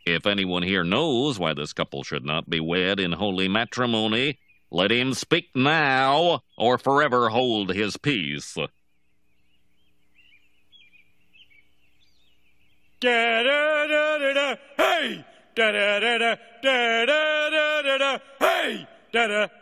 If anyone here knows why this couple should not be wed in holy matrimony, let him speak now, or forever hold his peace. Da da da da da, hey! Da da da da da da da da da, hey! Da da